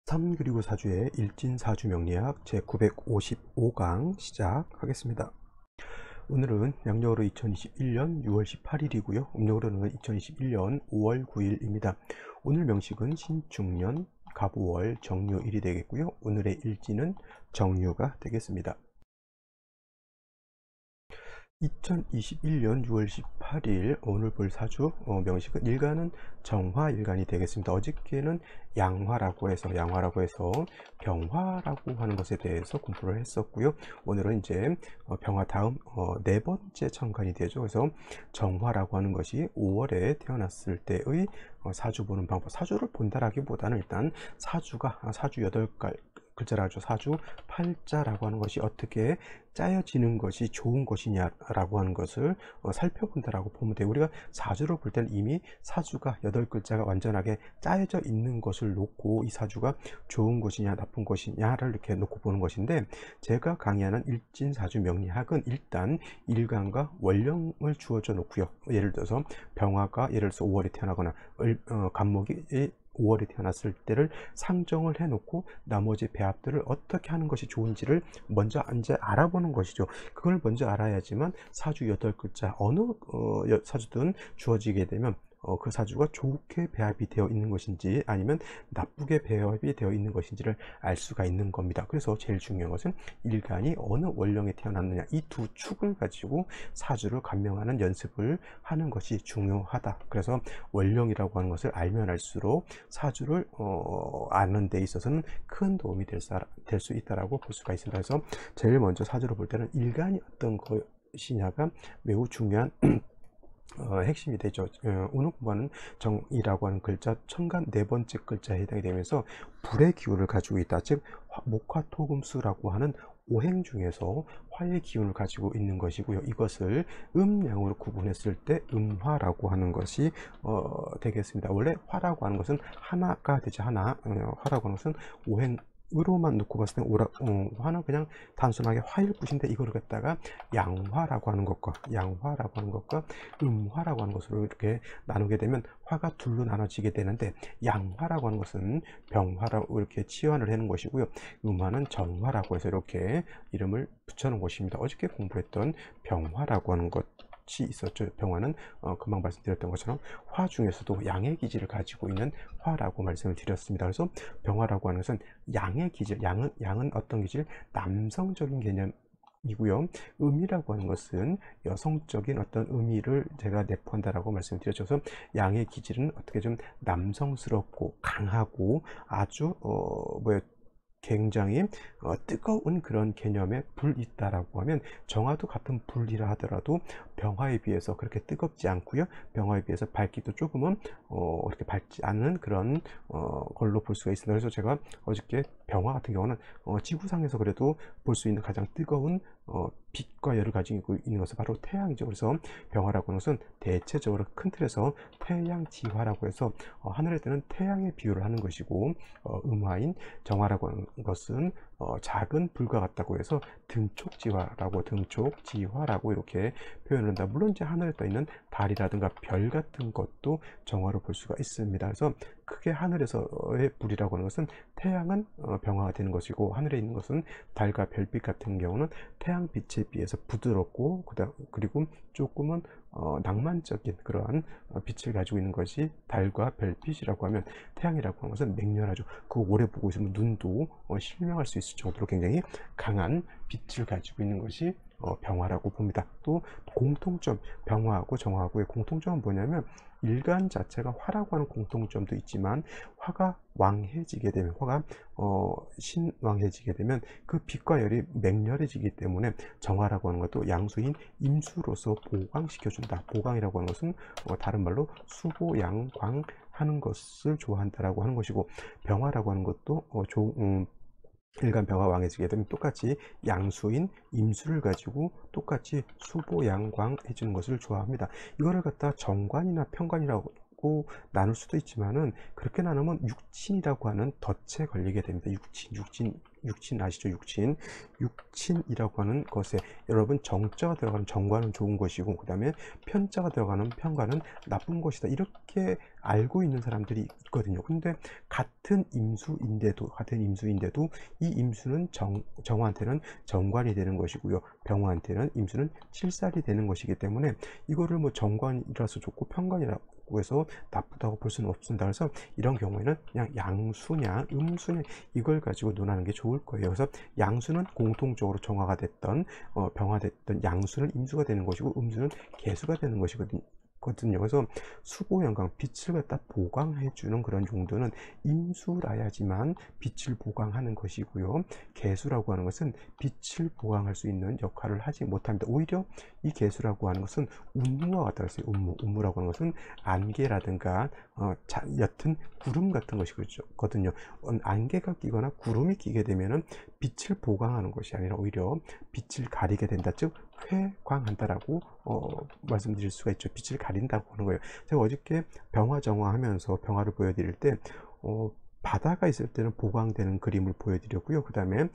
3 그리고 4주의 일진사주 명리학 제955강 시작하겠습니다. 오늘은 양력으로 2021년 6월 18일이고요. 음력으로는 2021년 5월 9일입니다. 오늘 명식은 신축년 갑오월 정묘일이 되겠고요. 오늘의 일진은 정유가 되겠습니다. 2021년 6월 18일 오늘 볼 사주 명식은 일간은 정화일간이 되겠습니다. 어저께는 양화라고 해서 병화라고 하는 것에 대해서 공부를 했었고요. 오늘은 이제 병화 다음 네 번째 천간이 되죠. 그래서 정화라고 하는 것이 5월에 태어났을 때의 사주 보는 방법. 사주를 본다라기보다는 일단 사주 8글자라죠. 사주 팔자라고 하는 것이 어떻게 짜여지는 것이 좋은 것이냐라고 하는 것을 살펴본다라고 보면 돼요. 우리가 사주를 볼 때는 이미 사주가 8글자가 완전하게 짜여져 있는 것을 놓고 이 사주가 좋은 것이냐 나쁜 것이냐를 이렇게 놓고 보는 것인데, 제가 강의하는 일진사주 명리학은 일단 일간과 원령을 주어져 놓고요. 예를 들어서 병화가 예를 들어서 5월에 태어나거나 간목이 5월에 태어났을 때를 상정을 해놓고 나머지 배합들을 어떻게 하는 것이 좋은지를 먼저 이제 알아보는 것이죠. 그걸 먼저 알아야지만 사주 8글자 어느 사주든 주어지게 되면 그 사주가 좋게 배합이 되어 있는 것인지 아니면 나쁘게 배합이 되어 있는 것인지를 알 수가 있는 겁니다. 그래서 제일 중요한 것은 일간이 어느 원령에 태어났느냐, 이 두 축을 가지고 사주를 감명하는 연습을 하는 것이 중요하다. 그래서 원령이라고 하는 것을 알면 알수록 사주를 아는 데 있어서는 큰 도움이 될 수 있다라고 볼 수가 있습니다. 그래서 제일 먼저 사주를 볼 때는 일간이 어떤 것이냐가 매우 중요한 핵심이 되죠. 오늘 공부하는 정이라고 하는 글자 천간 네 번째 글자에 해당이 되면서 불의 기운을 가지고 있다. 즉 목화토금수라고 하는 오행 중에서 화의 기운을 가지고 있는 것이고요. 이것을 음양으로 구분했을 때 음화라고 하는 것이 되겠습니다. 원래 화라고 하는 것은 하나가 되지 화라고 하는 것은 오행으로만 놓고 봤을 때 화는 그냥 단순하게 화일 뿐인데, 이거를 갖다가 양화라고 하는 것과 음화라고 하는 것으로 이렇게 나누게 되면 화가 둘로 나눠지게 되는데, 양화라고 하는 것은 병화라고 이렇게 치환을 하는 것이고요. 음화는 정화라고 해서 이렇게 이름을 붙여놓은 것입니다. 어저께 공부했던 병화라고 하는 것이 있었죠. 병화는 금방 말씀드렸던 것처럼 화 중에서도 양의 기질을 가지고 있는 화라고 말씀을 드렸습니다. 그래서 병화라고 하는 것은 양의 기질, 양은 어떤 기질? 남성적인 개념이고요. 음이라고 하는 것은 여성적인 어떤 의미를 제가 내포한다라고 말씀드렸죠. 그래서 양의 기질은 어떻게 좀 남성스럽고 강하고 아주 굉장히 뜨거운 그런 개념의 불이 있다라고 하면, 정화도 같은 불이라 하더라도 병화에 비해서 그렇게 뜨겁지 않고요. 병화에 비해서 밝기도 조금은 그렇게 밝지 않은 그런 걸로 볼 수가 있습니다. 그래서 제가 어저께 병화 같은 경우는 지구상에서 그래도 볼 수 있는 가장 뜨거운 빛과 열을 가지고 있는 것은 바로 태양이죠. 그래서 병화라고 하는 것은 대체적으로 큰 틀에서 태양지화라고 해서 하늘에 뜨는 태양의 비유를 하는 것이고, 음화인 정화라고 하는 것은 작은 불과 같다고 해서 등촉지화라고 이렇게 표현을 한다. 물론 이제 하늘에 떠 있는 달이라든가 별 같은 것도 정화로 볼 수가 있습니다. 그래서 크게 하늘에서의 불이라고 하는 것은 태양은 병화가 되는 것이고, 하늘에 있는 것은 달과 별빛 같은 경우는 태양빛에 비해서 부드럽고 그리고 조금은 낭만적인 그러한 빛을 가지고 있는 것이 달과 별빛이라고 하면, 태양이라고 하는 것은 맹렬하죠. 그거 오래 보고 있으면 눈도 실명할 수 있을 정도로 굉장히 강한 빛을 가지고 있는 것이 병화라고 봅니다. 또 공통점, 병화하고 정화하고의 공통점은 뭐냐면, 일간 자체가 화라고 하는 공통점도 있지만 화가 왕해지게 되면, 화가 신왕해지게 되면 그 빛과 열이 맹렬해지기 때문에 정화라고 하는 것도 양수인 임수로서 보강시켜준다. 보강이라고 하는 것은 다른 말로 수보양광 하는 것을 좋아한다라고 하는 것이고, 병화라고 하는 것도 일간 병화 왕해지게 되면 똑같이 양수인 임수를 가지고 똑같이 수보양광 해주는 것을 좋아합니다. 이거를 갖다 정관이나 편관이라고 있고 나눌 수도 있지만은 그렇게 나누면 육친이라고 하는 덫에 걸리게 됩니다. 육친 아시죠? 육친이라고 하는 것에 여러분 정자가 들어가는 정과는 좋은 것이고 그 다음에 편자가 들어가는 편과는 나쁜 것이다. 이렇게 알고 있는 사람들이 있거든요. 근데 같은 임수인데도 이 임수는 정화한테는 정관이 되는 것이고요. 병화한테는 임수는 칠살이 되는 것이기 때문에 이거를 뭐 정관이라서 좋고 편관이라고 해서 나쁘다고 볼 수는 없습니다. 그래서 이런 경우에는 그냥 양수냐 음수냐 이걸 가지고 논하는 게 좋을 거예요. 그래서 양수는 공통적으로 정화가 됐던 병화됐던 양수는 임수가 되는 것이고 음수는 개수가 되는 것이거든요. 그래서 수보영광 빛을 갖다 보강해 주는 그런 용도는 임수라야지만 빛을 보강하는 것이고요. 개수라고 하는 것은 빛을 보강할 수 있는 역할을 하지 못합니다. 오히려 이 개수라고 하는 것은 운무와 같다 그랬어요. 운무라고 하는 것은 안개라든가 옅은 구름 같은 것이거든요. 안개가 끼거나 구름이 끼게 되면은 빛을 보강하는 것이 아니라 오히려 빛을 가리게 된다. 즉 회광한다라고 말씀드릴 수가 있죠. 빛을 가린다고 하는 거예요. 제가 어저께 병화 정화 하면서 병화를 보여드릴 때 바다가 있을 때는 보강되는 그림을 보여드렸고요. 그 다음에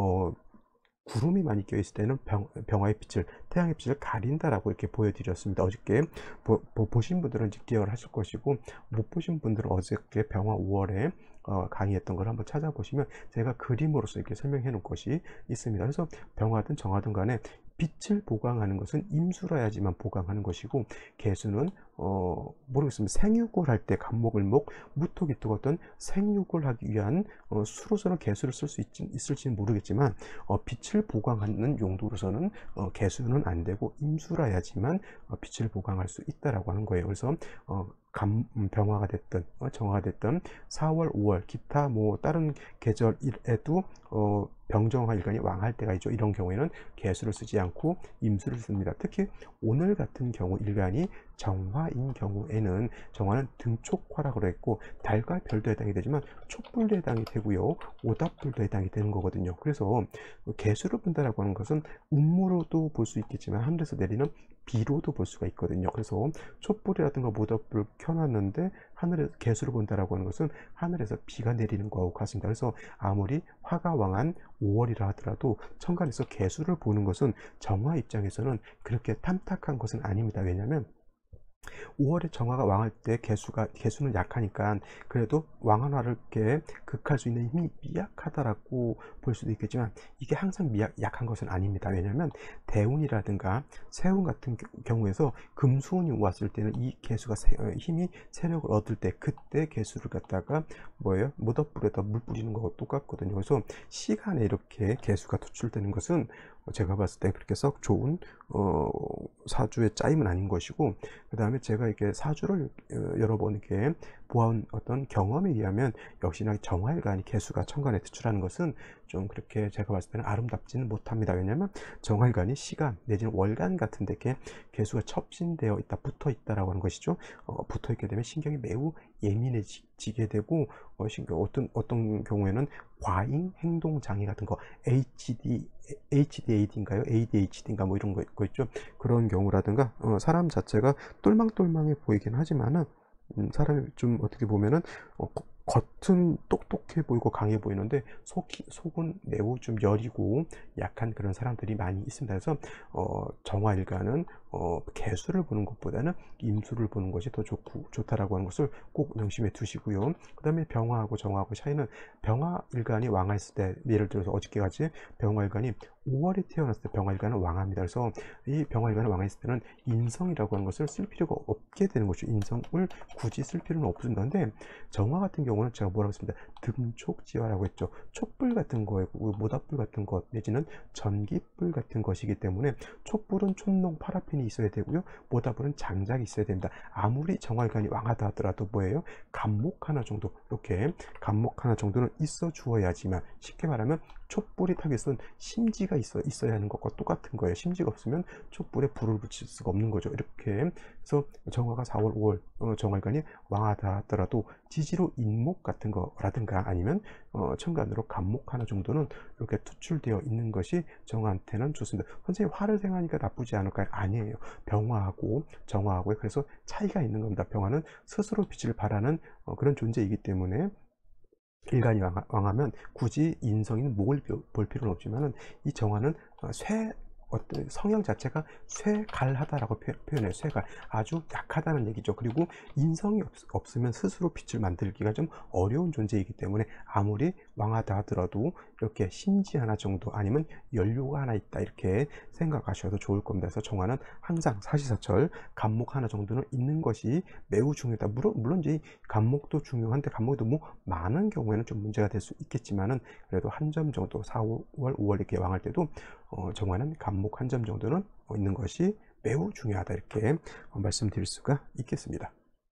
구름이 많이 껴있을 때는 병화의 빛을 태양의 빛을 가린다라고 이렇게 보여드렸습니다. 어저께 보신 분들은 이제 기억을 하실 것이고 못 보신 분들은 어저께 병화 5월에 강의했던 걸 한번 찾아보시면 제가 그림으로서 이렇게 설명해 놓은 것이 있습니다. 그래서 병화든 정화든 간에 빛을 보강하는 것은 임수라야지만 보강하는 것이고 개수는 모르겠습니다. 생육을 할 때 간목을목 무토기 토 어떤 생육을 하기 위한 수로서는 개수를 쓸 수 있을지는 모르겠지만 빛을 보강하는 용도로서는 개수는 안 되고 임수라야지만 빛을 보강할 수 있다라고 하는 거예요. 그래서 병화가 됐든 정화가 됐든 4월, 5월 기타 뭐 다른 계절에도 병정화 일간이 왕할 때가 있죠. 이런 경우에는 개수를 쓰지 않고 임수를 씁니다. 특히 오늘 같은 경우 일간이 정화인 경우에는 정화는 등촉화라고 했고 달과 별도 해당이 되지만 촛불도 해당이 되고요. 오답불도 해당이 되는 거거든요. 그래서 개수를 본다라고 하는 것은 운무로도 볼 수 있겠지만 하늘에서 내리는 비로도 볼 수가 있거든요. 그래서 촛불이라든가 모닥불 켜놨는데 하늘에서 개수를 본다라고 하는 것은 하늘에서 비가 내리는 거하고 같습니다. 그래서 아무리 화가 왕한 5월이라 하더라도 천간에서 개수를 보는 것은 정화 입장에서는 그렇게 탐탁한 것은 아닙니다. 왜냐하면 5월에 정화가 왕할 때 개수는 약하니까 그래도 왕한화를 이렇게 극할 수 있는 힘이 미약하다라고 볼 수도 있겠지만 이게 항상 약한 것은 아닙니다. 왜냐하면 대운이라든가 세운 같은 경우에서 금수운이 왔을 때는 이 개수가 힘이 세력을 얻을 때 그때 개수를 갖다가 뭐예요? 모닥불에다 물 뿌리는 거하고 똑같거든요. 그래서 시간에 이렇게 개수가 투출되는 것은 제가 봤을 때 그렇게 썩 좋은 사주의 짜임은 아닌 것이고 그 다음에 제가 이렇게 사주를 여러 번 이렇게 보아온 어떤 경험에 의하면 역시나 정화일간이 개수가 천간에 투출하는 것은 좀 그렇게 제가 봤을 때는 아름답지는 못합니다. 왜냐하면 정화일간이 시간 내지는 월간 같은 데 이렇게 개수가 첩신되어 있다, 붙어 있다라고 하는 것이죠. 붙어 있게 되면 신경이 매우 예민해지게 되고 어떤 경우에는 과잉 행동 장애 같은 거 HDAD인가요? ADHD인가 뭐 이런 거 있죠. 그런 경우라든가 사람 자체가 똘망똘망해 보이긴 하지만은 사람이 좀 어떻게 보면은 겉은 똑똑해 보이고 강해 보이는데 속은 매우 좀 여리고 약한 그런 사람들이 많이 있습니다. 그래서 정화일간은 개수를 보는 것보다는 임수를 보는 것이 더 좋다라고 하는 것을 꼭 명심해 두시고요. 그 다음에 병화하고 정화하고 차이는 병화일간이 왕화했을 때 예를 들어서 어저께같이 병화일간이 5월에 태어났을 때 병화일간은 왕합니다. 그래서 이 병화일간을 왕했을 때는 인성이라고 하는 것을 쓸 필요가 없게 되는 것이죠. 인성을 굳이 쓸 필요는 없습니다. 근데 정화 같은 경우는 제가 뭐라고 했습니다. 등촉지화라고 했죠. 촛불 같은 거이고 모닥불 같은 것 내지는 전기불 같은 것이기 때문에 촛불은 촛농 파라핀이 있어야 되고요. 모닥불은 장작이 있어야 됩니다. 아무리 정화일간이 왕하다 하더라도 뭐예요? 간목 하나 정도 이렇게 간목 하나 정도는 있어 주어야지만 쉽게 말하면 촛불이 타기 위해서는 심지가 있어야 하는 것과 똑같은 거예요. 심지가 없으면 촛불에 불을 붙일 수가 없는 거죠. 이렇게 해서 정화가 4월, 5월 정화일간이 왕하다 하더라도 지지로 인목 같은 거라든가 천가 아니면 천간으로 간목 하나 정도는 이렇게 투출되어 있는 것이 정화한테는 좋습니다. 선생님 화를 생각하니까 나쁘지 않을까요? 아니에요. 병화하고 정화하고 그래서 차이가 있는 겁니다. 병화는 스스로 빛을 발하는 그런 존재이기 때문에 일간이 왕하면 굳이 인성인 목을 볼 필요는 없지만은 이 정화는 어떤 성형 자체가 쇠갈하다라고 표현해요. 쇠갈 아주 약하다는 얘기죠. 그리고 인성이 없으면 스스로 빛을 만들기가 좀 어려운 존재이기 때문에 아무리 왕하다 하더라도 이렇게 심지 하나 정도 아니면 연료가 하나 있다 이렇게 생각하셔도 좋을 겁니다. 그래서 정화는 항상 사시사철 간목 하나 정도는 있는 것이 매우 중요하다. 물론 이제 간목도 중요한데 간목도 뭐 많은 경우에는 좀 문제가 될 수 있겠지만은 그래도 한 점 정도 4월, 5월 이렇게 왕할 때도 정화는 간목 한 점 정도는 있는 것이 매우 중요하다 이렇게 말씀드릴 수가 있겠습니다.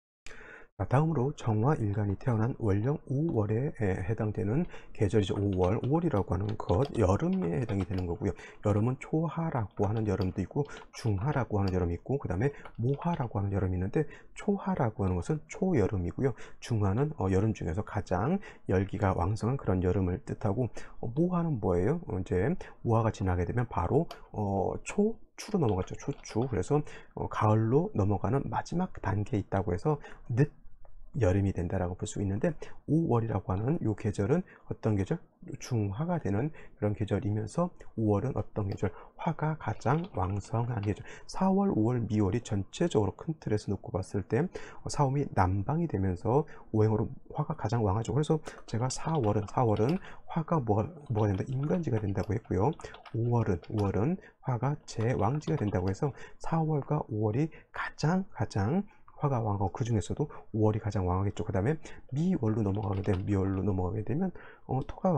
다음으로 정화일간이 태어난 월령 5월에 해당되는 계절이죠. 5월. 5월이라고 하는 것 여름에 해당이 되는 거고요. 여름은 초하라고 하는 여름도 있고 중하라고 하는 여름이 있고 그 다음에 모하라고 하는 여름이 있는데 초하라고 하는 것은 초여름이고요. 중하는 여름 중에서 가장 열기가 왕성한 그런 여름을 뜻하고 모하는 뭐예요? 이제 모하가 지나게 되면 바로 초추로 넘어갔죠. 초추. 그래서 가을로 넘어가는 마지막 단계에 있다고 해서 늦 여름이 된다라고 볼 수 있는데 5월이라고 하는 이 계절은 어떤 계절? 중화가 되는 그런 계절이면서 5월은 어떤 계절? 화가 가장 왕성한 계절. 4월, 5월, 미월이 전체적으로 큰 틀에서 놓고 봤을 때 사오미 남방이 되면서 오행으로 화가 가장 왕하죠. 그래서 제가 4월은 화가 뭐가 된다? 임간지가 된다고 했고요. 5월은 화가 제왕지가 된다고 해서 4월과 5월이 가장 화가 왕하고 그 중에서도 5월이 가장 왕하겠죠. 그 다음에 미월로 넘어가게 되면 토가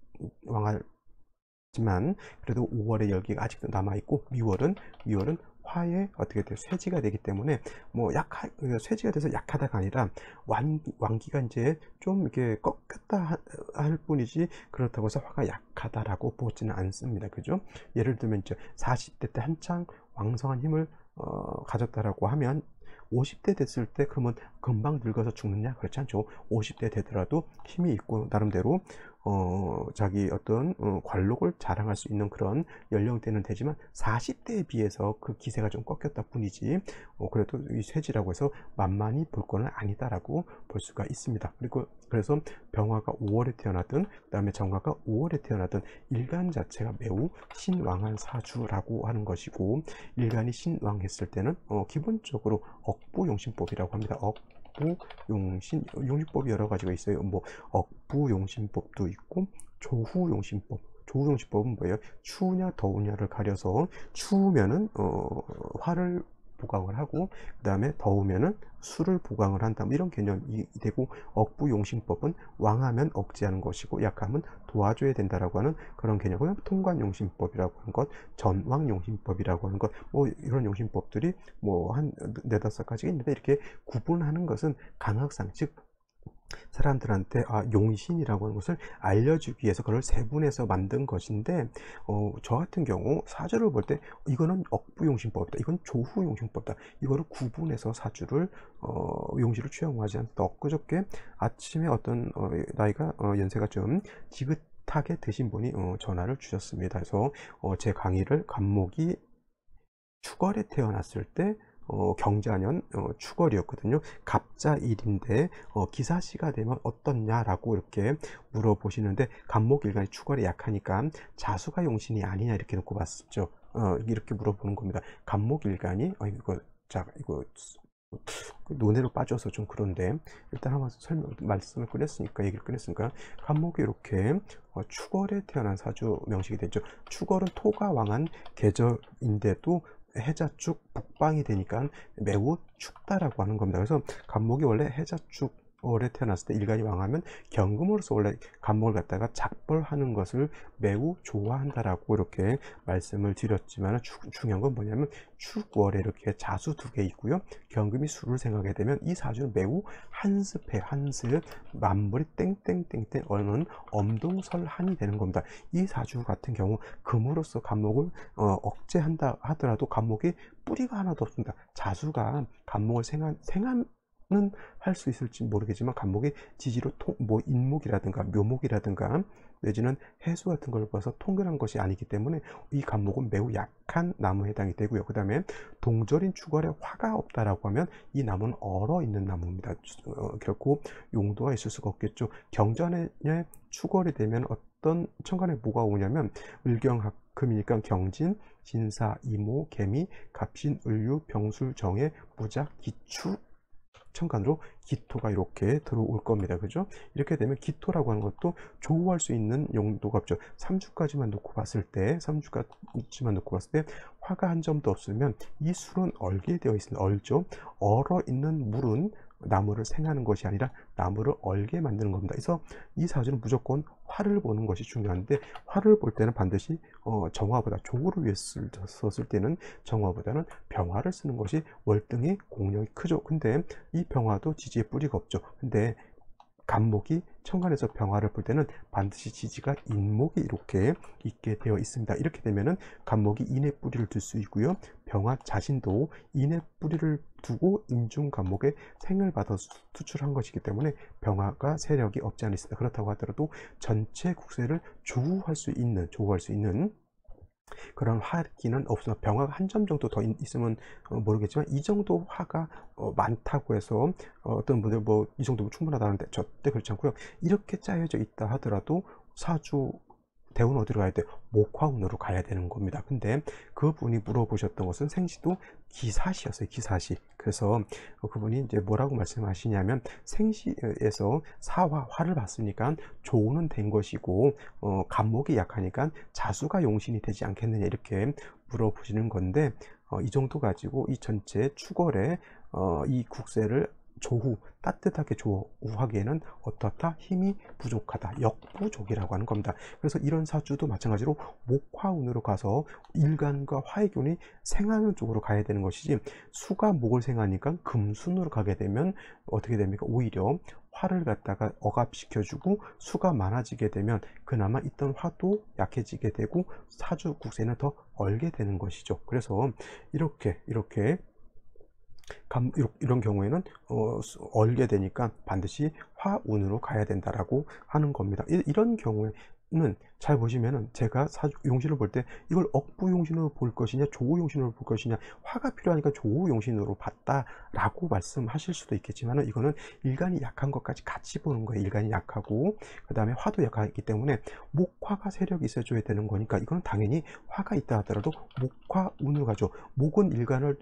왕하지만 그래도 5월의 열기가 아직도 남아있고 미월은 화의 어떻게 돼요? 쇠지가 되기 때문에 뭐 쇠지가 돼서 약하다가 아니라 왕기가 이제 좀 이렇게 꺾였다 할 뿐이지 그렇다고 해서 화가 약하다라고 보지는 않습니다. 그죠? 예를 들면 이제 40대 때 한창 왕성한 힘을 가졌다라고 하면 50대 됐을 때 그러면 금방 늙어서 죽느냐? 그렇지 않죠. 50대 되더라도 힘이 있고 나름대로 자기 어떤 관록을 자랑할 수 있는 그런 연령대는 되지만 40대에 비해서 그 기세가 좀 꺾였다 뿐이지 그래도 이 쇠지라고 해서 만만히 볼 거는 아니다라고 볼 수가 있습니다. 그래서 병화가 5월에 태어나든 그 다음에 정화가 5월에 태어나든 일간 자체가 매우 신왕한 사주라고 하는 것이고 일간이 신왕했을 때는 기본적으로 억부용신법이라고 합니다. 용신법이 여러 가지가 있어요. 뭐 억부용신법도 있고 조후용신법은 뭐예요? 추우냐 더우냐를 가려서 추우면은 화를 보강을 하고 그 다음에 더우면은 수를 보강을 한다 이런 개념이 되고 억부용신법은 왕하면 억제하는 것이고 약하면 도와줘야 된다라고 하는 그런 개념이고요. 통관용신법이라고 하는 것, 전왕용신법이라고 하는 것, 뭐 이런 용신법들이 뭐 한 네다섯 가지가 있는데 이렇게 구분하는 것은 강학상 즉 사람들한테 용신이라고 하는 것을 알려주기 위해서 그걸 세분해서 만든 것인데 저 같은 경우 사주를 볼 때 이거는 억부용신법이다, 이건 조후용신법이다, 이거를 구분해서 사주를 용신을 취향하지 않다. 엊그저께 아침에 어떤 나이가 연세가 좀 지긋하게 드신 분이 전화를 주셨습니다. 그래서 제 강의를 간목이 축월에 태어났을 때 경자년 축월이었거든요. 갑자일인데 기사시가 되면 어떻냐라고 이렇게 물어보시는데 간목일간이 축월에 약하니까 자수가 용신이 아니냐 이렇게 놓고 봤었죠. 이렇게 물어보는 겁니다. 간목일간이 이거 논의로 빠져서 좀 그런데 일단 한번 얘기를 꺼냈으니까 간목이 이렇게 축월에 태어난 사주 명식이 되죠. 축월은 토가 왕한 계절인데도 해자축 북방이 되니까 매우 춥다라고 하는 겁니다. 그래서 간목이 원래 해자축월에 태어났을 때 일간이 왕하면 경금으로서 원래 간목을 갖다가 작벌하는 것을 매우 좋아한다라고 이렇게 말씀을 드렸지만 중요한 건 뭐냐면 축월에 이렇게 자수 두 개 있고요. 경금이 수를 생각하게 되면 이 사주는 매우 한습 만물이 땡땡땡땡 어는 엄동설한이 되는 겁니다. 이 사주 같은 경우 금으로서 간목을 억제한다 하더라도 간목이 뿌리가 하나도 없습니다. 자수가 간목을 생한 할 수 있을지 모르겠지만 간목이 지지로 뭐 인목이라든가 묘목이라든가 내지는 해수 같은 걸 봐서 통근한 것이 아니기 때문에 이 간목은 매우 약한 나무에 해당이 되고요. 그 다음에 동절인 추월에 화가 없다라고 하면 이 나무는 얼어 있는 나무입니다. 결코 용도가 있을 수가 없겠죠. 경전에 추월이 되면 어떤 천간에 뭐가 오냐면 을경합금이니까 경진, 진사, 이모, 개미, 갑신, 을유, 병술, 정해, 무작, 기추 천간으로 기토가 이렇게 들어올 겁니다. 그죠? 이렇게 되면 기토라고 하는 것도 조우할 수 있는 용도가 없죠. 3주까지만 놓고 봤을 때, 3주까지만 놓고 봤을 때 화가 한 점도 없으면 이 술은 얼게 되어 있습니다. 얼죠. 얼어 있는 물은 나무를 생하는 것이 아니라 나무를 얼게 만드는 겁니다. 그래서 이 사주는 무조건 화를 보는 것이 중요한데, 화를 볼 때는 반드시 정화보다 조우를 위해서 썼을 때는 정화보다는 병화를 쓰는 것이 월등히 공력이 크죠. 근데 이 병화도 지지에 뿌리가 없죠. 근데 간목이 천간에서 병화를 볼 때는 반드시 지지가 인목이 이렇게 있게 되어 있습니다. 이렇게 되면은 간목이 인의 뿌리를 둘 수 있고요. 병화 자신도 인의 뿌리를 두고 인중 간목의 생을 받아서 투출한 것이기 때문에 병화가 세력이 없지 않아 있습니다. 그렇다고 하더라도 전체 국세를 조우할 수 있는 그런 화기는 없어. 병화가 한 점 정도 더 있으면 모르겠지만 이 정도 화가 많다고 해서 어떤 분들 뭐 이 정도면 충분하다는데 절대 그렇지 않고요. 이렇게 짜여져 있다 하더라도 사주 대운 어디로 가야 돼? 목화운으로 가야 되는 겁니다. 근데 그분이 물어보셨던 것은 생시도 기사시였어요. 기사시. 그래서 그분이 이제 뭐라고 말씀하시냐면 생시에서 사화, 화를 봤으니까 조우는 된 것이고 간목이 약하니까 자수가 용신이 되지 않겠느냐 이렇게 물어보시는 건데 이 정도 가지고 이 전체 추월에 이 국세를 조후 따뜻하게 조우하기에는 어떻다? 힘이 부족하다. 역부족이라고 하는 겁니다. 그래서 이런 사주도 마찬가지로 목화운으로 가서 일간과 화의 균이 생하는 쪽으로 가야 되는 것이지, 수가 목을 생하니까 금순으로 가게 되면 어떻게 됩니까? 오히려 화를 갖다가 억압시켜주고 수가 많아지게 되면 그나마 있던 화도 약해지게 되고 사주 국세는 더 얼게 되는 것이죠. 그래서 이렇게 이런 경우에는 얼게 되니까 반드시 화운으로 가야 된다라고 하는 겁니다. 이런 경우에는 잘 보시면은 제가 용신을 볼 때 이걸 억부용신으로 볼 것이냐 조우용신으로 볼 것이냐, 화가 필요하니까 조우용신으로 봤다라고 말씀하실 수도 있겠지만 이거는 일간이 약한 것까지 같이 보는 거예요. 일간이 약하고 그 다음에 화도 약하기 때문에 목화가 세력이 있어줘야 되는 거니까 이거는 당연히 화가 있다 하더라도 목화운으로 가죠. 목은 일간이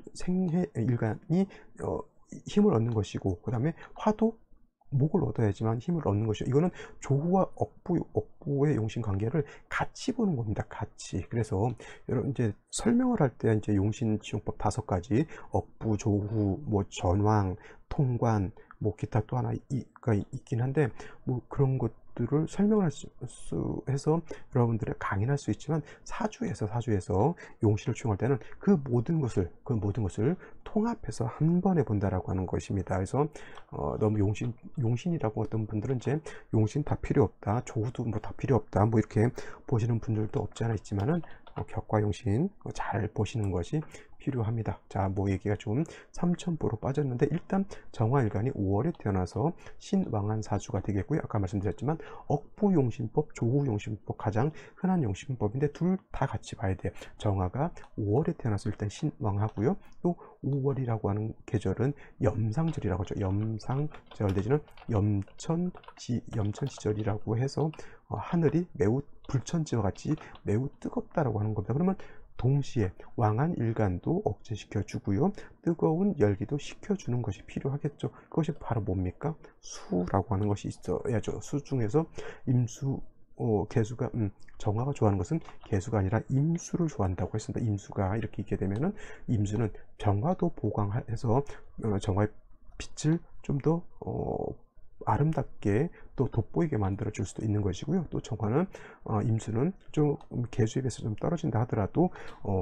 힘을 얻는 것이고 그 다음에 화도 목을 얻어야지만 힘을 얻는 것이죠. 이거는 조후와 억부의 용신 관계를 같이 보는 겁니다. 같이. 그래서 여러분 이제 설명을 할 때 이제 용신 지용법 5가지, 억부, 조후, 뭐 전왕, 통관, 뭐 기타 또 하나가 있긴 한데 뭐 그런 것들을 설명할 수 해서 여러분들의 강의할 수 있지만 사주에서 용신을 추용할 때는 그 모든 것을 통합해서 한 번에 본다라고 하는 것입니다. 그래서 너무 용신이라고 어떤 분들은 이제 용신 다 필요 없다, 조후도 뭐 다 필요 없다, 뭐 이렇게 보시는 분들도 없지 않아 있지만은 격과용신 잘 보시는 것이 필요합니다. 자, 뭐 얘기가 좀 삼천포로 빠졌는데 일단 정화일간이 5월에 태어나서 신왕한 사주가 되겠고요. 아까 말씀드렸지만 억부용신법, 조후용신법 가장 흔한 용신법인데 둘 다 같이 봐야 돼요. 정화가 5월에 태어나서 일단 신왕하고요. 또 5월이라고 하는 계절은 염상절이라고 하죠. 염상절 내지는 염천시절이라고 해서 하늘이 매우 불천지와 같이 매우 뜨겁다라고 하는 겁니다. 그러면 동시에 왕한 일간도 억제시켜 주고요, 뜨거운 열기도 식혀주는 것이 필요하겠죠. 그것이 바로 뭡니까? 수라고 하는 것이 있어야죠. 수 중에서 임수, 개수가 정화가 좋아하는 것은 개수가 아니라 임수를 좋아한다고 했습니다. 임수가 이렇게 있게 되면은 임수는 정화도 보강해서 정화의 빛을 좀더 아름답게 또 돋보이게 만들어 줄 수도 있는 것이고요. 또 정화는 임수는 좀 개수에 비해서 좀 떨어진다 하더라도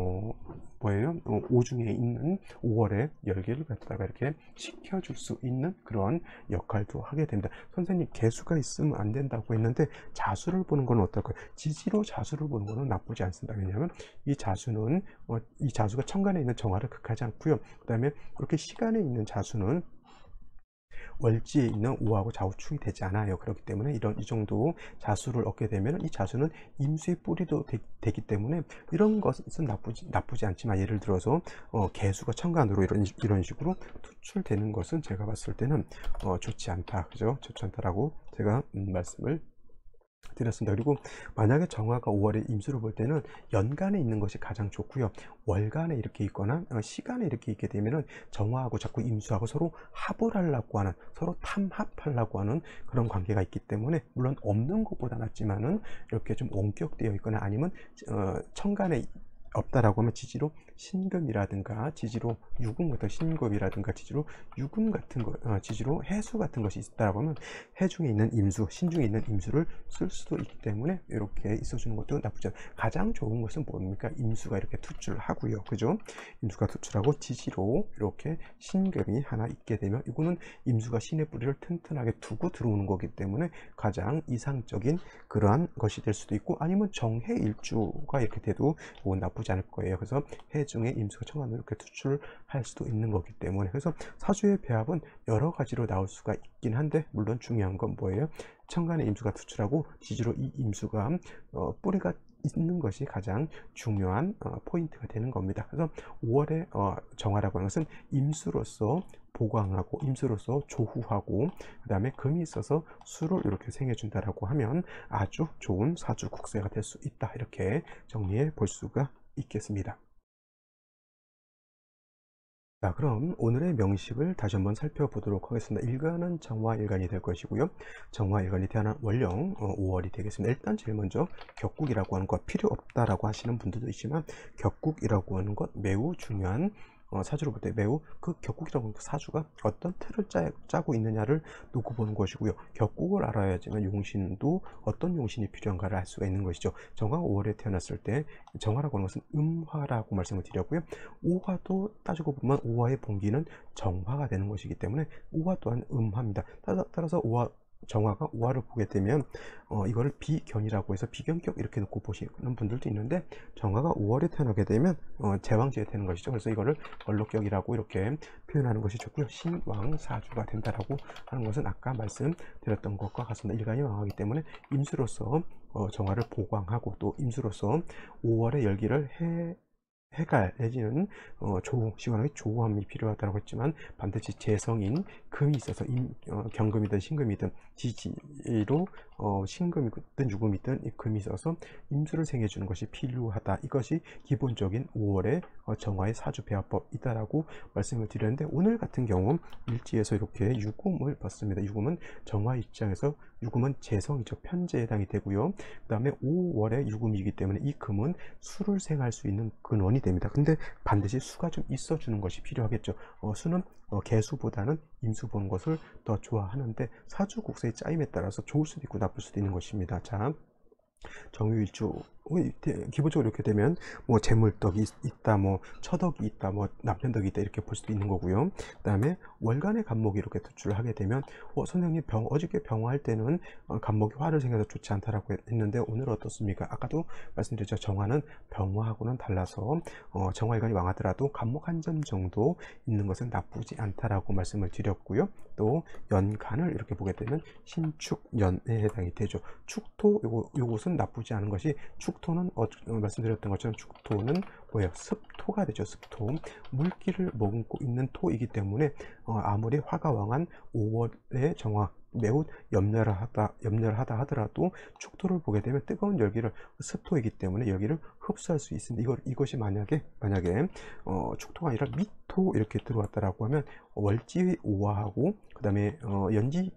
오중에 있는 5월의 열기를 갖다가 이렇게 식혀줄 수 있는 그런 역할도 하게 됩니다. 선생님, 개수가 있으면 안 된다고 했는데 자수를 보는 건 어떨까요? 지지로 자수를 보는 거는 나쁘지 않습니다. 왜냐하면 이 자수는 이 자수가 천간에 있는 정화를 극하지 않고요. 그 다음에 그렇게 시간에 있는 자수는 월지에 있는 오하고 좌우축이 되지 않아요. 그렇기 때문에 이 정도 자수를 얻게 되면 이 자수는 임수의 뿌리도 되기 때문에 이런 것은 나쁘지 않지만, 예를 들어서 개수가 천간으로 이런 식으로 투출되는 것은 제가 봤을 때는 좋지 않다, 그죠? 좋지 않다라고 제가 말씀을 드렸습니다. 그리고 만약에 정화가 5월에 임수를 볼 때는 연간에 있는 것이 가장 좋고요. 월간에 이렇게 있거나 시간에 이렇게 있게 되면은 정화하고 자꾸 임수하고 서로 합을 하려고 하는, 서로 탐합하려고 하는 그런 관계가 있기 때문에, 물론 없는 것보다 낫지만은 이렇게 좀 원격되어 있거나 아니면 천간에 없다라고 하면 지지로 신금이라든가 지지로 유금 같은 신금이라든가 지지로 유금 같은 거, 지지로 해수 같은 것이 있다라고 하면 해중에 있는 임수, 신중에 있는 임수를 쓸 수도 있기 때문에 이렇게 있어주는 것도 나쁘지 않아요. 가장 좋은 것은 뭡니까? 임수가 이렇게 투출하고요, 그죠? 임수가 투출하고 지지로 이렇게 신금이 하나 있게 되면, 이거는 임수가 신의 뿌리를 튼튼하게 두고 들어오는 거기 때문에 가장 이상적인 그러한 것이 될 수도 있고, 아니면 정해일주가 이렇게 돼도 이건 나쁘지 않을 거예요. 그래서 해중에 임수가 천간으로 이렇게 투출할 수도 있는 거기 때문에, 그래서 사주의 배합은 여러 가지로 나올 수가 있긴 한데, 물론 중요한 건 뭐예요? 천간에 임수가 투출하고 지지로 이 임수가 뿌리가 있는 것이 가장 중요한 포인트가 되는 겁니다. 그래서 5월에 정화라고 하는 것은 임수로서 보강하고 임수로서 조후하고 그 다음에 금이 있어서 수를 이렇게 생해 준다라고 하면 아주 좋은 사주 국세가 될 수 있다, 이렇게 정리해 볼 수가 있겠습니다. 자, 그럼 오늘의 명식을 다시 한번 살펴보도록 하겠습니다. 일간은 정화일간이 될 것이고요. 정화일간이 태어난 월령 5월이 되겠습니다. 일단 제일 먼저 격국이라고 하는 것 필요 없다라고 하시는 분들도 있지만, 격국이라고 하는 것 매우 중요한, 사주를 볼 때 매우 그 격국이라고 하는 그 사주가 어떤 틀을 짜고 있느냐를 놓고 보는 것이고요. 격국을 알아야지만 용신도 어떤 용신이 필요한가를 알 수가 있는 것이죠. 정화가 5월에 태어났을 때 정화라고 하는 것은 음화라고 말씀을 드렸고요. 오화도 따지고 보면 오화의 본기는 정화가 되는 것이기 때문에 오화 또한 음화입니다. 따라서 정화가 오화를 보게 되면 이거를 비견이라고 해서 비견격 이렇게 놓고 보시는 분들도 있는데, 정화가 5월에 태어나게 되면 제왕지에 되는 것이죠. 그래서 이거를 걸록격이라고 이렇게 표현하는 것이 좋고요. 신왕사주가 된다라고 하는 것은 아까 말씀드렸던 것과 같습니다. 일간이 왕하기 때문에 임수로서 정화를 보강하고, 또 임수로서 5월의 열기를 해갈 내지는 조후, 시원하게 조후함이 필요하다고 했지만, 반드시 재성인 금이 있어서 경금이든 신금이든 지지로 신금이든 유금이든 이 금이 있어서 임수를 생해주는 것이 필요하다. 이것이 기본적인 5월의 정화의 사주 배합법이다라고 말씀을 드렸는데, 오늘 같은 경우 일지에서 이렇게 유금을 봤습니다. 유금은 정화 입장에서 유금은 재성이죠. 편재에 해당이 되고요. 그 다음에 5월의 유금이기 때문에 이 금은 수를 생할 수 있는 근원이 됩니다. 근데 반드시 수가 좀 있어주는 것이 필요하겠죠. 수는 개수보다는 임수 보는 것을 더 좋아하는데, 사주 국세의 짜임에 따라서 좋을 수도 있고 나쁠 수도 있는 것입니다. 자, 정유일주 기본적으로 이렇게 되면 뭐 재물덕이 있다, 뭐 처덕이 있다, 뭐 남편덕이 있다, 이렇게 볼 수도 있는 거고요. 그 다음에 월간의 간목이 이렇게 투출을 하게 되면 선생님 어저께 병화할 때는 간목이 화를 생겨서 좋지 않다라고 했는데 오늘 어떻습니까? 아까도 말씀드렸죠. 정화는 병화하고는 달라서 정화일간이 왕하더라도 간목 한 점 정도 있는 것은 나쁘지 않다라고 말씀을 드렸고요. 또 연간을 이렇게 보게 되면 신축연에 해당이 되죠. 축토 요것은 나쁘지 않은 것이, 축토는 말씀드렸던 것처럼 축토는 뭐예요? 습토가 되죠. 습토, 물기를 머금고 있는 토이기 때문에 아무리 화가 왕한 5월의 정화 매우 염려하다 하더라도 축토를 보게 되면 뜨거운 열기를, 습토이기 때문에 열기를 흡수할 수 있습니다. 이것이 만약에 축토가 아니라 미토 이렇게 들어왔다라고 하면 월지의 오화하고 그 다음에 연지의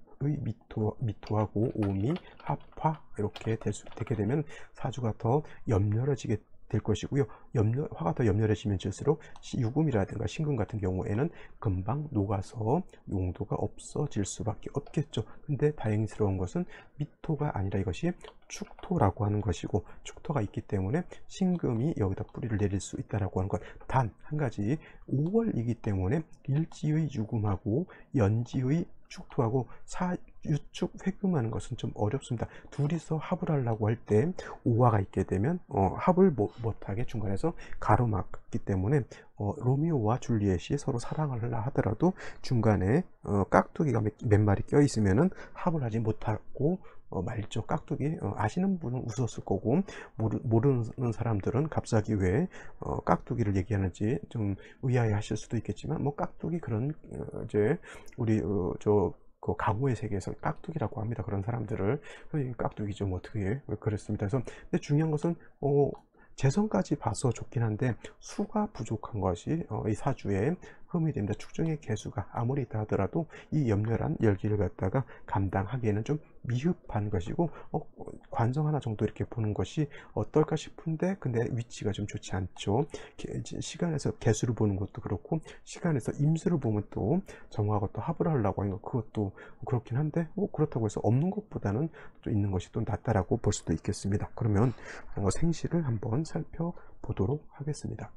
미토하고 오미 합화 이렇게 되게 되면 사주가 더 염려해지게 될 것이고요. 화가 더 염려해지면 질수록 유금이라든가 신금 같은 경우에는 금방 녹아서 용도가 없어질 수밖에 없겠죠. 근데 다행스러운 것은 미토가 아니라 이것이 축토라고 하는 것이고, 축토가 있기 때문에 신금이 여기다 뿌리를 내릴 수 있다라고 하는 것. 단 한 가지, 5월이기 때문에 일지의 유금하고 연지의 축토하고 유축 회금하는 것은 좀 어렵습니다. 둘이서 합을 하려고 할 때 오화가 있게 되면 합을 못하게 중간에서 가로막기 때문에 로미오와 줄리엣이 서로 사랑을 하려 하더라도 중간에 깍두기가 몇 마리 껴 있으면은 합을 하지 못하고 말죠. 깍두기 아시는 분은 웃었을 거고 모르는 사람들은 갑자기 왜 깍두기를 얘기하는지 좀 의아해 하실 수도 있겠지만 뭐 깍두기 그런 이제 우리 그 가구의 세계에서 깍두기라고 합니다. 그런 사람들을 깍두기 좀 어떻게 그랬습니다. 그래서 근데 중요한 것은 재성까지 봐서 좋긴 한데 수가 부족한 것이 이 사주에 흠이 됩니다. 축중의 개수가 아무리 있다 하더라도 이 염렬한 열기를 갖다가 감당하기에는 좀 미흡한 것이고 관성 하나 정도 이렇게 보는 것이 어떨까 싶은데 근데 위치가 좀 좋지 않죠. 시간에서 개수를 보는 것도 그렇고 시간에서 임수를 보면 또 정화하고 또 합을 하려고 하는 것 그것도 그렇긴 한데 그렇다고 해서 없는 것보다는 또 있는 것이 또 낫다라고 볼 수도 있겠습니다. 그러면 생시를 한번 살펴보도록 하겠습니다.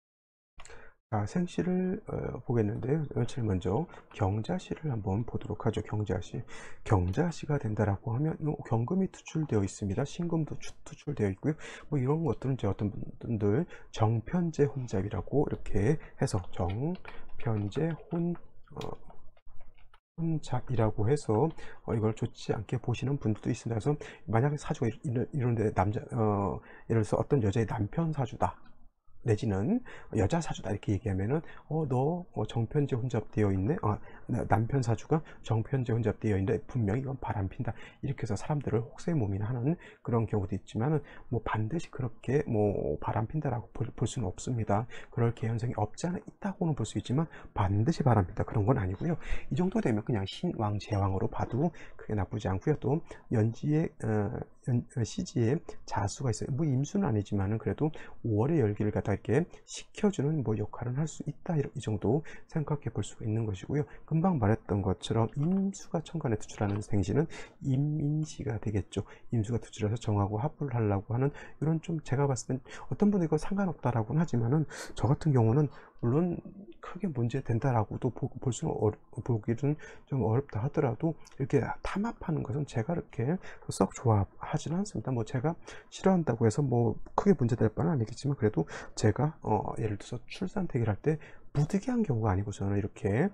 생시를 보겠는데요. 제일 먼저 경자시를 한번 보도록 하죠. 경자시. 경자시가 된다라고 하면 경금이 투출되어 있습니다. 신금도 투출되어 있고요. 뭐 이런 것들은 이제 어떤 분들 정편제 혼잡이라고 이렇게 해서 정편제 혼잡이라고 해서 이걸 좋지 않게 보시는 분들도 있습니다. 그래서 만약에 사주가 이런데 예를 들어서 어떤 여자의 남편 사주다. 내지는 여자 사주다 이렇게 얘기하면은 너 정편제 혼잡되어 있네. 남편 사주가 정편제 혼잡되어 있는데 분명히 이건 바람핀다. 이렇게 해서 사람들을 혹세무민하는 하는 그런 경우도 있지만은 뭐 반드시 그렇게 뭐 바람핀다라고 볼 수는 없습니다. 그럴 개연성이 없지 않아 있다고는 볼 수 있지만 반드시 바람핀다 그런 건 아니고요. 이 정도 되면 그냥 신왕 제왕으로 봐도 크게 나쁘지 않고요. 또 연지에 시지에 자수가 있어요. 뭐 임수는 아니지만은 그래도 5월의 열기를 갖다 이렇게 식혀주는 뭐 역할은 할 수 있다 이 정도 생각해 볼 수가 있는 것이고요. 금방 말했던 것처럼 임수가 천간에 투출하는 생시는 임인시가 되겠죠. 임수가 투출해서 정하고 합을 하려고 하는 이런 좀 제가 봤을 땐 어떤 분은 이거 상관없다라고는 하지만은 저 같은 경우는 물론 크게 문제 된다라고도 볼 수는 보기는 좀 어렵다 하더라도 이렇게 탐합하는 것은 제가 이렇게 썩 좋아하지는 않습니다. 뭐 제가 싫어한다고 해서 뭐 크게 문제될 바는 아니겠지만 그래도 제가 예를 들어서 출산 대기를 할 때 부득이한 경우가 아니고 저는 이렇게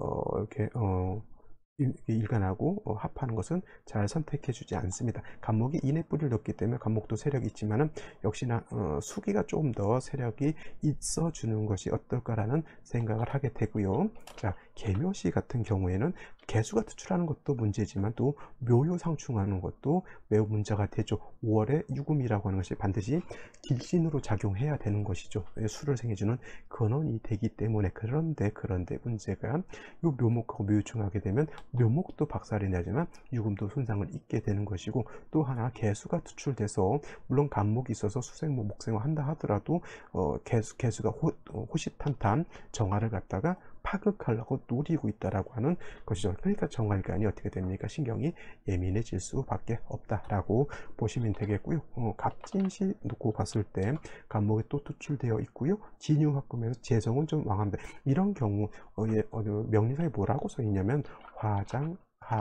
일간하고 합하는 것은 잘 선택해 주지 않습니다. 간목이 인의 뿌리를 넣기 때문에 간목도 세력이 있지만은 역시나 수기가 조금 더 세력이 있어 주는 것이 어떨까라는 생각을 하게 되고요. 자, 계묘시 같은 경우에는 개수가 투출하는 것도 문제지만 또 묘요상충하는 것도 매우 문제가 되죠. 5월에 유금이라고 하는 것이 반드시 길신으로 작용해야 되는 것이죠. 수를 생해주는 근원이 되기 때문에 그런데 문제가 이 묘목하고 묘유충하게 되면 묘목도 박살이 나지만 유금도 손상을 입게 되는 것이고 또 하나 개수가 투출돼서 물론 간목이 있어서 수생모 목생모 한다 하더라도 개수가 호시탄탄 정화를 갖다가 파극하려고 노리고 있다라고 하는 것이죠. 그러니까 정화일간이 어떻게 됩니까? 신경이 예민해질 수밖에 없다라고 보시면 되겠고요. 갑진시 놓고 봤을 때 간목이 또 투출되어 있고요. 진유화금에서 재성은 좀 왕합니다. 이런 경우 명리사에 뭐라고 써 있냐면 화장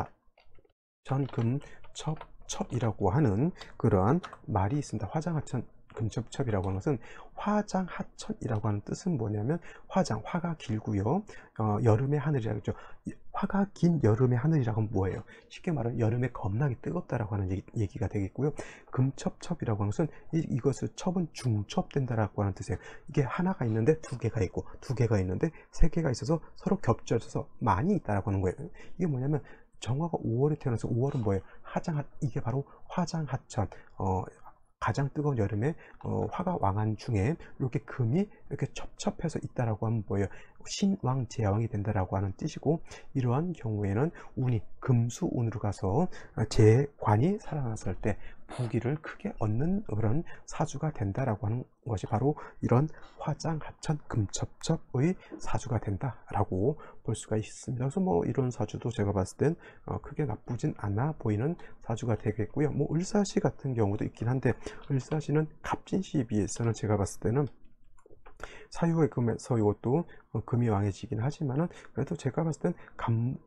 하천 금첩첩이라고 하는 그러한 말이 있습니다. 화장하천 금첩첩이라고 하는 것은 화장하천이라고 하는 뜻은 뭐냐면 화가 길고요. 여름의 하늘이라고 했죠. 화가 긴 여름의 하늘이라고 하면 뭐예요? 쉽게 말하면 여름에 겁나게 뜨겁다라고 하는 얘기가 되겠고요. 금첩첩이라고 하는 것은 이것을 첩은 중첩된다라고 하는 뜻이에요. 이게 하나가 있는데 두 개가 있고 두 개가 있는데 세 개가 있어서 서로 겹쳐져서 많이 있다라고 하는 거예요. 이게 뭐냐면 정화가 5월에 태어나서 5월은 뭐예요? 이게 바로 화장하천. 가장 뜨거운 여름에 화가 왕한 중에 이렇게 금이 이렇게 첩첩해서 있다라고 하면 뭐예요? 신왕 제왕이 된다라고 하는 뜻이고 이러한 경우에는 운이 금수운으로 가서 재관이 살아났을 때 부귀를 크게 얻는 그런 사주가 된다라고 하는 것이 바로 이런 화장하천 금첩첩의 사주가 된다라고 볼 수가 있습니다. 그래서 뭐 이런 사주도 제가 봤을 땐 크게 나쁘진 않아 보이는 사주가 되겠고요. 뭐 을사시 같은 경우도 있긴 한데 을사시는 갑진시에 비해서는 제가 봤을 때는 사유의 금에서 이것도 금이 왕해지긴 하지만은 그래도 제가 봤을 땐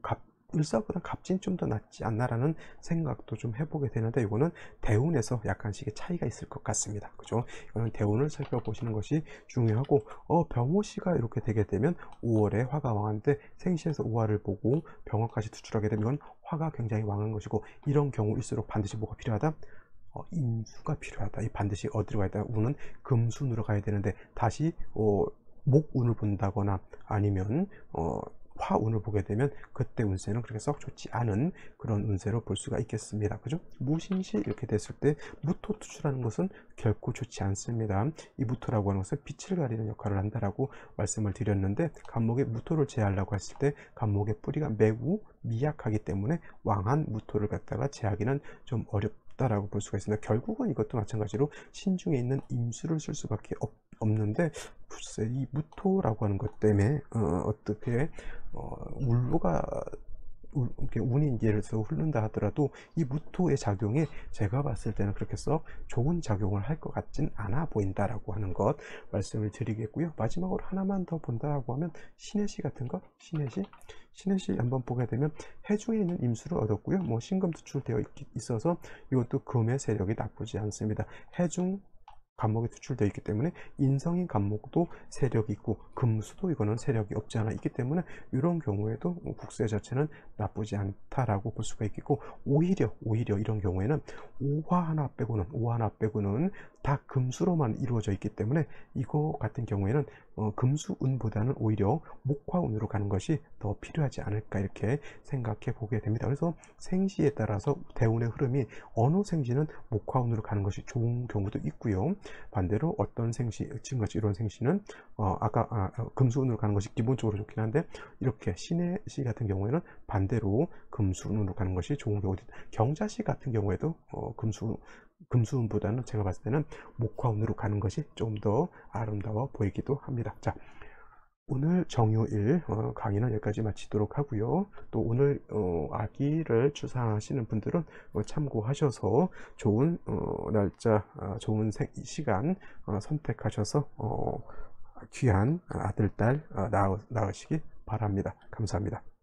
을사보다 갑진이 좀 더 낫지 않나라는 생각도 좀 해보게 되는데, 이거는 대운에서 약간씩의 차이가 있을 것 같습니다. 그죠? 이거는 대운을 살펴보시는 것이 중요하고, 병호시가 이렇게 되게 되면 5월에 화가 왕한데 생시에서 우화를 보고 병화까지 투출하게 되면 이건 화가 굉장히 왕한 것이고, 이런 경우일수록 반드시 뭐가 필요하다? 임수가 필요하다. 이 반드시 어디로 가야 되나? 운은 금순으로 가야 되는데, 다시 목운을 본다거나 아니면 화운을 보게 되면 그때 운세는 그렇게 썩 좋지 않은 그런 운세로 볼 수가 있겠습니다. 그죠? 무신시 이렇게 됐을 때 무토 투출하는 것은 결코 좋지 않습니다. 이 무토라고 하는 것은 빛을 가리는 역할을 한다라고 말씀을 드렸는데, 간목에 무토를 제하려고 했을 때 간목의 뿌리가 매우 미약하기 때문에 왕한 무토를 갖다가 제하기는 좀 어렵다라고 볼 수가 있습니다. 결국은 이것도 마찬가지로 신중에 있는 임수를 쓸 수밖에 없는데, 글쎄 이 무토라고 하는 것 때문에 어떻게 울로가 이렇게 운이 예를 들어서 흐른다 하더라도 이 무토의 작용에 제가 봤을 때는 그렇게 썩 좋은 작용을 할 것 같진 않아 보인다라고 하는 것 말씀을 드리겠고요. 마지막으로 하나만 더 본다라고 하면 신해시 같은 거, 신해시 한번 보게 되면 해중에 있는 임수를 얻었고요. 뭐 신금 투출되어 있어서 이것도 금의 세력이 나쁘지 않습니다. 해중 간목이 투출되어 있기 때문에 인성인 간목도 세력이 있고 금수도 이거는 세력이 없지 않아 있기 때문에 이런 경우에도 국세 자체는 나쁘지 않다라고 볼 수가 있겠고, 오히려 이런 경우에는 오화 하나 빼고는 다 금수로만 이루어져 있기 때문에 이거 같은 경우에는 금수운보다는 오히려 목화운으로 가는 것이 더 필요하지 않을까 이렇게 생각해 보게 됩니다. 그래서 생시에 따라서 대운의 흐름이 어느 생시는 목화운으로 가는 것이 좋은 경우도 있고요. 반대로 어떤 생시, 지금같이 이런 생시는 금수운으로 가는 것이 기본적으로 좋긴 한데, 이렇게 신해시 같은 경우에는 반대로 금수운으로 가는 것이 좋은 경우도 있다. 경자시 같은 경우에도 금수운보다는 제가 봤을 때는 목화운으로 가는 것이 좀 더 아름다워 보이기도 합니다. 자, 오늘 정요일 강의는 여기까지 마치도록 하고요. 또 오늘 아기를 출산하시는 분들은 참고하셔서 좋은 날짜, 좋은 시간 선택하셔서 귀한 아들, 딸 낳으시기 바랍니다. 감사합니다.